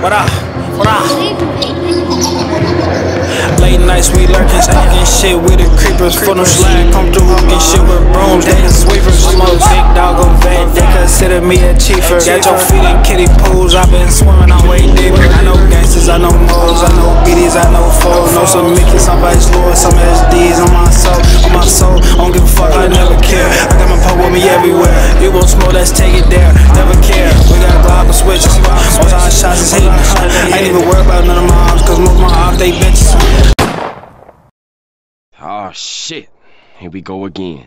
What up? What up? Late nights we lurking, smoking shit with the creepers. For no slack, come through hooking shit with brooms. They the sweepers. Smoke big dog on vet, they consider me a chiefer. Got your feet in kiddie pools, I've been swimming on way deeper. I know gangsters, I know moles, I know BDs, I know foes. Know some Mickey, somebody's Lord, some SDs on my soul. On my soul, I don't give a fuck, I never care. I got my pole with me everywhere. You won't smoke, let's take it there. Never care, we got Glock and switches. Most of our shots is hitting. I ain't even worried about none of my arms, cause most of my arms, they bitches. Oh shit, here we go again.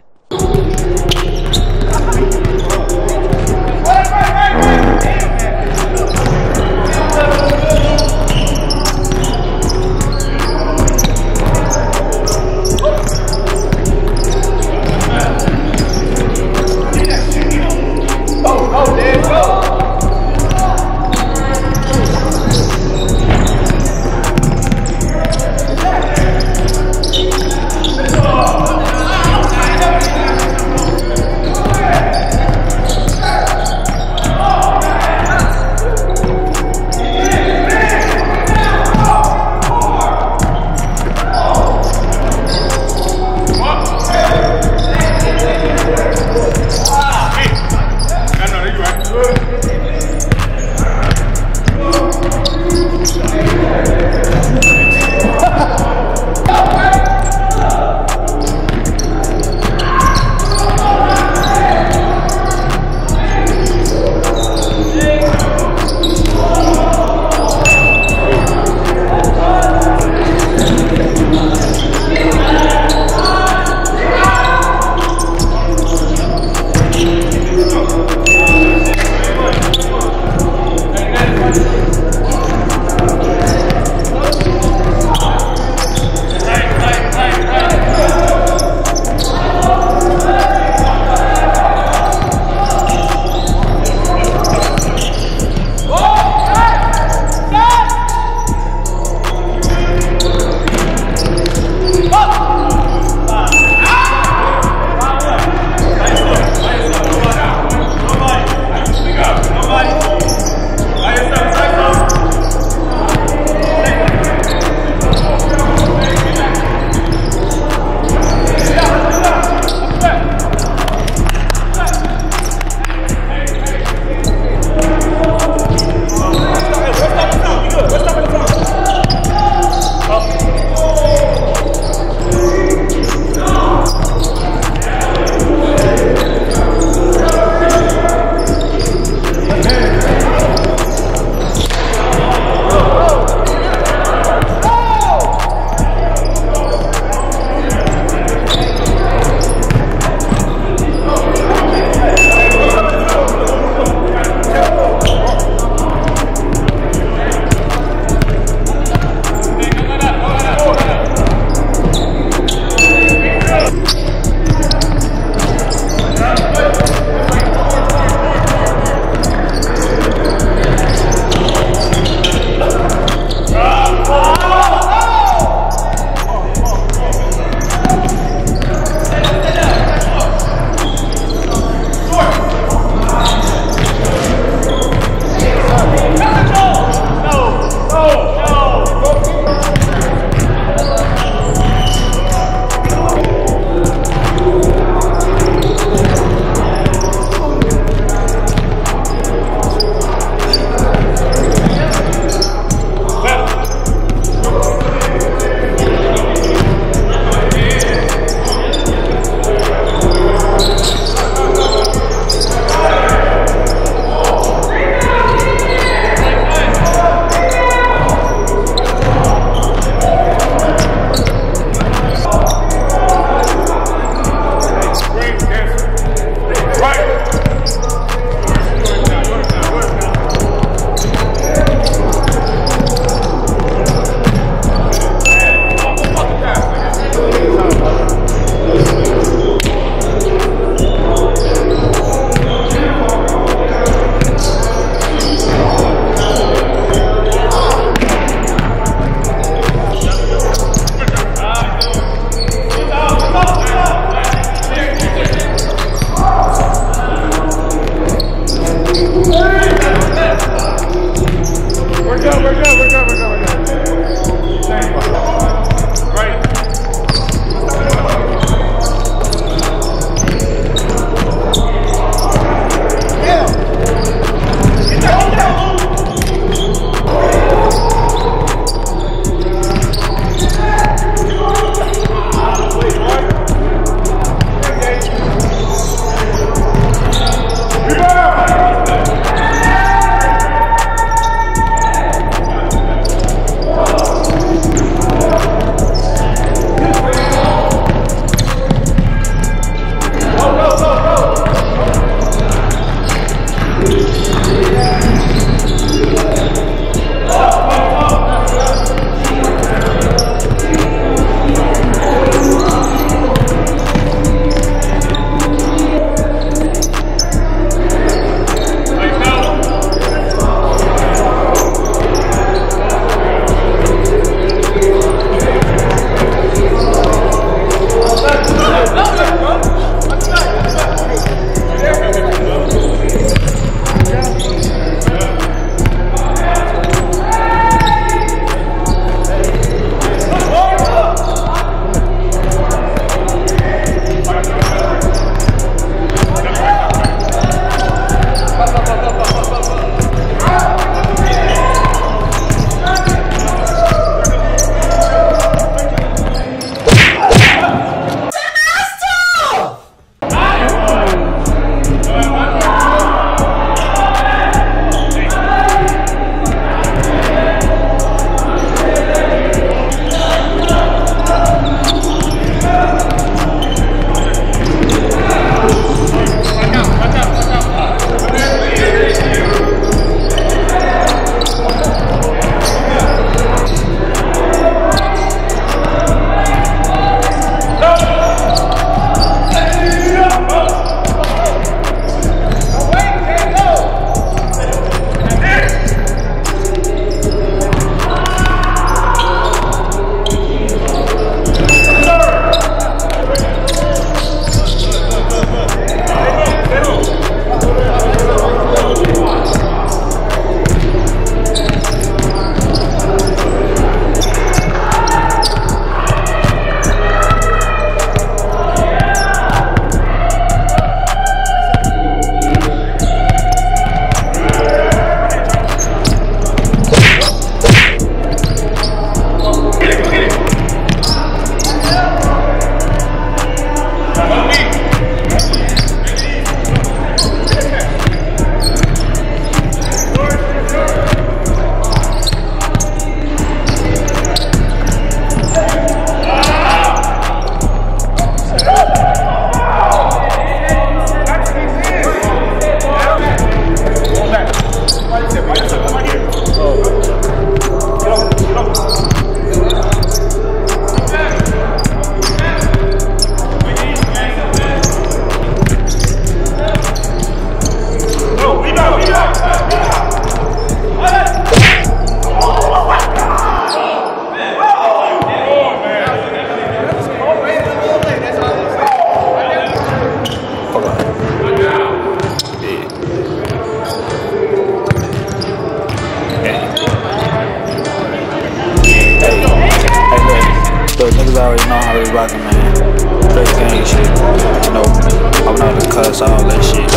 niggas already know how we rockin', man. Straight gang shit. You know, I'm not the cuss, all that shit.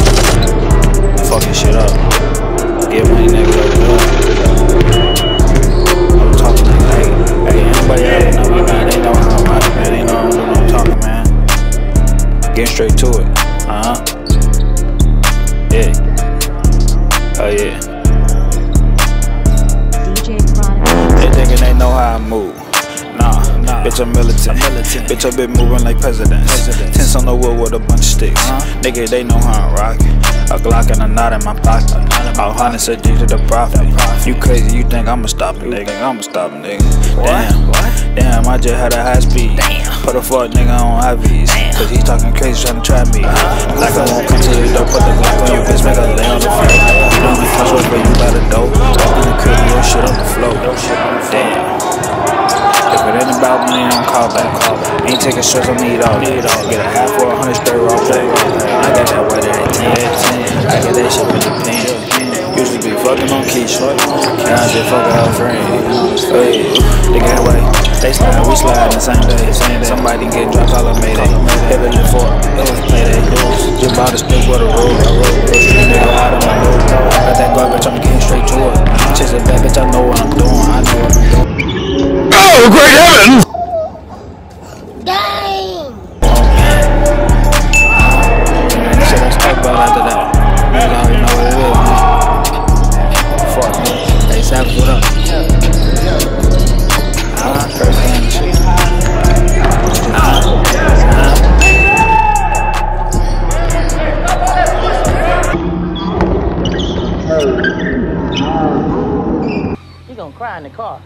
Fucking shit up. Get money, niggas I'm talking like, hey, anybody ever know me, man? They know how I'm rockin', man. They know I'm talking, man. Getting straight to it. Yeah. Oh yeah. They thinking they know how I move. Nah, bitch, I'm militant. Bitch, I been moving like presidents. Tense on the wood with a bunch of sticks. Nigga, they know how I'm rockin'. A Glock and a knot in my pocket. All hundreds addicted to profit. You crazy, you think I'ma stop it, nigga? Damn, I just had a high speed. Put a fuck nigga on IVs. Cause he talking crazy, trying to trap me. Like I won't come to your door, put the Glock on your bitch, make her lay on the floor. You don't be close, but you by the dope. Walk in the crib, your shit on the floor. Damn. If it ain't about money, don't call back. Ain't taking stress, I need all. Get a half or 100 straight raw back. I got that white at 10. I get that shit with the pen. Usually be fucking on Keisha. Can I just fuck her friend? They got away. They slide, we slide the same day. Somebody get dropped, call her Mayday. Heavily for payday. Just bought a stick with a roll. Nigga out of my nose. Got that garbage, I'm getting straight to it. Chase a bad bitch, I know what I'm doing. I know what I'm doing. Oh, great heavens! Dang! Shit, let's talk about after that. Niggas already know what it is, man. Fuck, man. Hey, Savage, what up? First hand shit. He gonna cry in the car.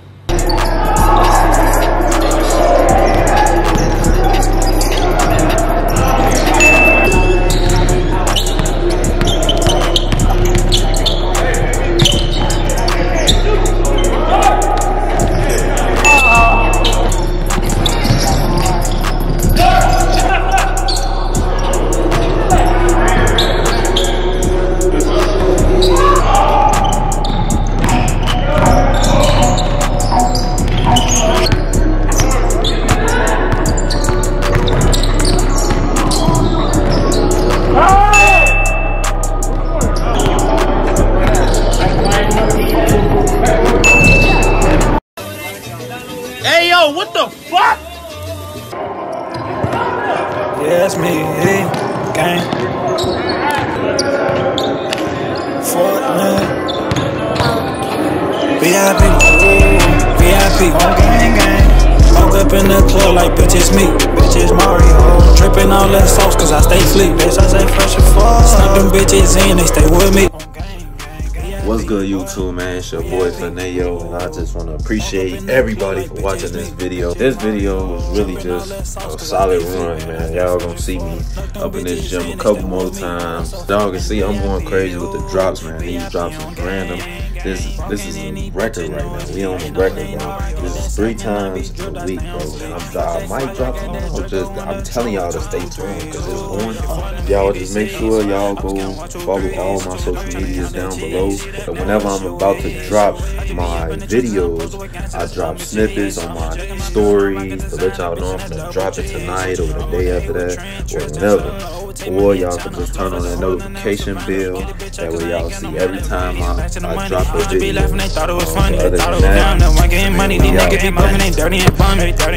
Hey yo, what the fuck? Yeah, that's me, hey, gang. Fuck, man. VIP, VIP, on gang. Walk up in the club like, bitch, it's me. Bitch, it's Mario. Dripping all that sauce, cause I stay fleet. Bitch, I stay fresh and fuck. Snap them bitches in, they stay with me. What's good, YouTube, man? It's your boy Fineo, and I just want to appreciate everybody for watching this video. This video was really just a solid run, man. Y'all gonna see me up in this gym a couple more times. Y'all can see I'm going crazy with the drops, man. These drops is random. This is a record right now. We on the record, bro. This is 3 times a week, bro. And I might drop tomorrow. I'm telling y'all to stay tuned because it's going on. Y'all just make sure y'all go follow all my social medias down below. But whenever I'm about to drop my videos, I drop snippets on my stories to let y'all know I'm gonna drop it tonight or the day after that or whenever. Or y'all can just turn on that notification bell. That way y'all see every time I drop a video. Other than that,